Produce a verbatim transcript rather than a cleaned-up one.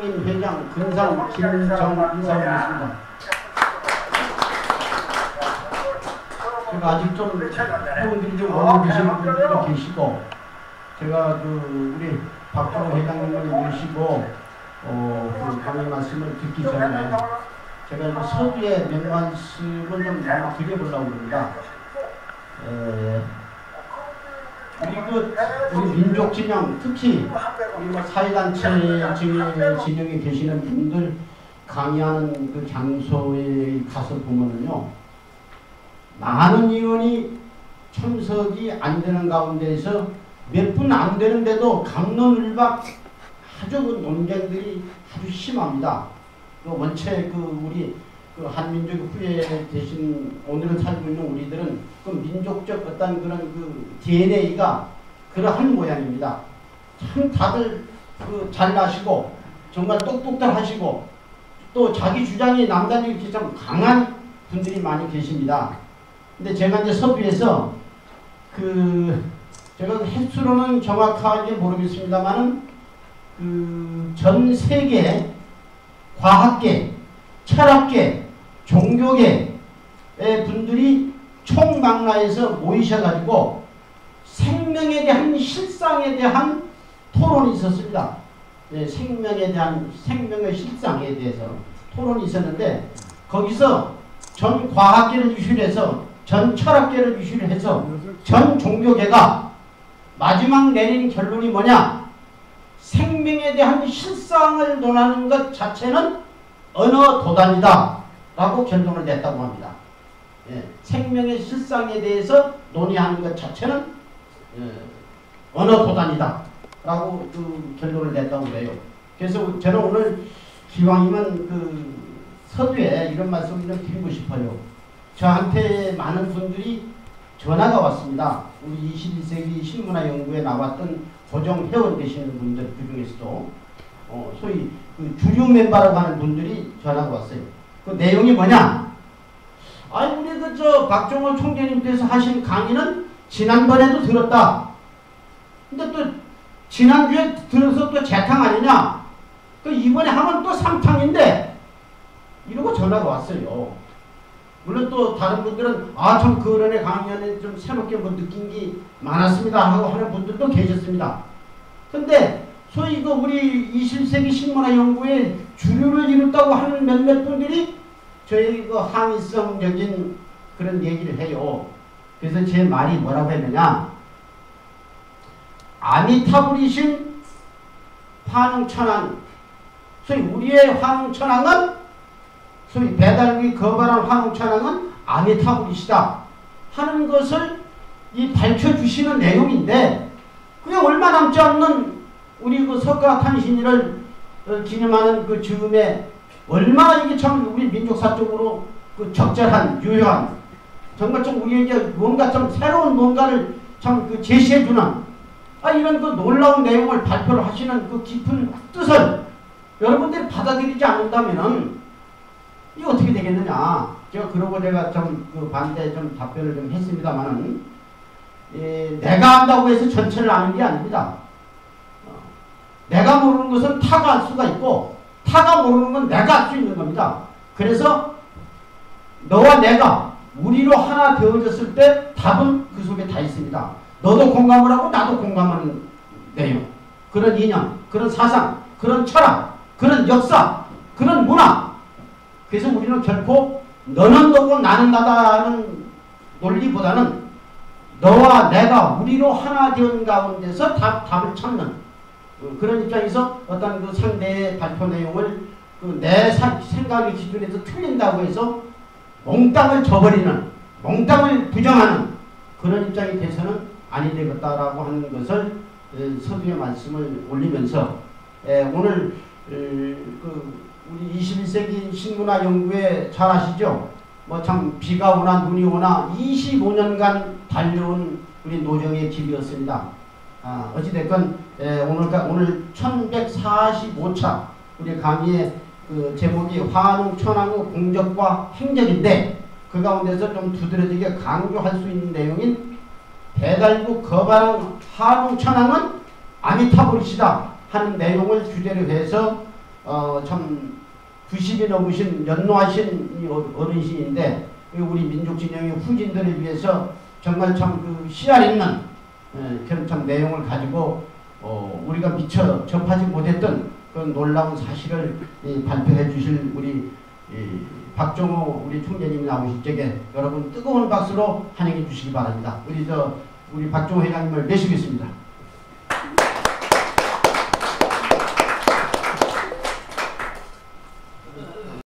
이상민 회장, 근상 김정 인사드리겠습니다. 제가 아직 좀 회원들이 좀 오고 계신 분들도 계시고, 제가 그 우리 박종호 회장님을 모시고 어, 그 강의 말씀을 듣기 전에 제가 서두에 몇 말씀을 좀 드려보려고 합니다. 에, 우리 그 우리 민족 진영, 특히 우리 뭐 사회단체 진영에 계시는 분들 강의하는 그 장소에 가서 보면은요, 많은 의원이 참석이 안 되는 가운데에서 몇 분 안 되는데도 강론을박 아주 그 논쟁들이 아주 심합니다. 그 원체 그 우리 그 한민족 후에 계신 오늘을 살고 있는 우리들은 그 민족적 어떤 그런 그 디엔에이가 그러한 모양입니다. 참 다들 그 잘나시고 정말 똑똑들 하시고 또 자기 주장이 남다르게 이렇게 좀 강한 분들이 많이 계십니다. 근데 제가 이제 서두에서 그 제가 횟수로는 정확하게 모르겠습니다만은 그 전 세계 과학계, 철학계, 종교계의 분들이 총망라해서 모이셔가지고 생명에 대한 실상에 대한 토론이 있었습니다. 네, 생명에 대한 생명의 실상에 대해서 토론이 있었는데 거기서 전 과학계를 유실해서 전 철학계를 유실해서 전 종교계가 마지막 내린 결론이 뭐냐? 생명에 대한 실상을 논하는 것 자체는 언어 도단이다 라고 결론을 냈다고 합니다. 예, 생명의 실상에 대해서 논의하는 것 자체는 예, 언어 도단이다 라고 그 결론을 냈다고 그래요. 그래서 저는 오늘 기왕이면 그 서두에 이런 말씀을 좀 드리고 싶어요. 저한테 많은 분들이 전화가 왔습니다. 우리 이십일 세기 신문화연구에 나왔던 고정 회원 되시는 분들 그 중에서도 어, 소위 그 주류 멤버라고 하는 분들이 전화가 왔어요. 그 내용이 뭐냐? 아니 우리 그 저 박종호 총재님께서 하신 강의는 지난번에도 들었다. 근데 또 지난주에 들어서 또 재탕 아니냐? 그 이번에 하면 또 삼탕인데 이러고 전화가 왔어요. 물론 또 다른 분들은 아 참 그 은혜 강연에 좀 새롭게 뭐 느낀 게 많았습니다 하고 하는 분들도 계셨습니다. 근데 소위 그 우리 이십일 세기 신문화연구에 주류를 이뤘다고 하는 몇몇 분들이 저희 그 항의성적인 그런 얘기를 해요. 그래서 제 말이 뭐라고 했느냐? 아미타불이신 환웅천왕, 소위 우리의 환웅천왕은 소위 배달국이 거발한 환웅천왕은 아미타불이시다 하는 것을 이 밝혀주시는 내용인데 그게 얼마 남지 않는 우리 그 석가탄신일을 어, 기념하는 그 즈음에 얼마나 이게 참 우리 민족사적으로 그 적절한 유효한 정말 좀 우리에게 뭔가 좀 새로운 뭔가를 참 그 제시해주는 아 이런 그 놀라운 내용을 발표를 하시는 그 깊은 뜻을 여러분들이 받아들이지 않는다면은 이게 어떻게 되겠느냐. 제가 그러고 제가 좀 그 반대 좀 답변을 좀 했습니다만은 에, 내가 안다고 해서 전체를 아는 게 아닙니다. 어, 내가 모르는 것은 타가 알 수가 있고 타가 모르는 건 내가 알 수 있는 겁니다. 그래서 너와 내가 우리로 하나 되어졌을 때 답은 그 속에 다 있습니다. 너도 공감을 하고 나도 공감하는 내용, 그런 이념, 그런 사상, 그런 철학, 그런 역사, 그런 문화. 그래서 우리는 결코 너는 너고 나는 나다는 논리보다는 너와 내가 우리로 하나 되는 가운데서 답, 답을 찾는 그런 입장에서 어떤 그 상대의 발표 내용을 그 내 생각의 기준에서 틀린다고 해서 몽땅을 저버리는, 몽땅을 부정하는 그런 입장이 돼서는 아니 되겠다라고 하는 것을 서두에 말씀을 올리면서 오늘 그 우리 이십일 세기 신문화연구에 잘 아시죠? 뭐 참 비가 오나 눈이 오나 이십오 년간 달려온 우리 노정의 길이었습니다. 아, 어찌됐건 에, 오늘, 오늘 천백사십오 차 우리 강의의 그 제목이 환웅천왕의 공적과 행적인데 그 가운데서 좀 두드러지게 강조할 수 있는 내용인 배달국 거발한 환웅천왕은 아미타불이시다 하는 내용을 주제로 해서 어, 참 구십이 넘으신 연노하신 이 어르신인데 우리 민족진영의 후진들을 위해서 정말 참 그 씨알 있는 에, 그런 참 내용을 가지고 어, 우리가 미처 접하지 못했던 그런 놀라운 사실을 이, 발표해 주실 우리 이, 박종호 우리 총재님이 나오실 적에 여러분 뜨거운 박수로 환영해 주시기 바랍니다. 우리 저 우리 박종호 회장님을 모시겠습니다.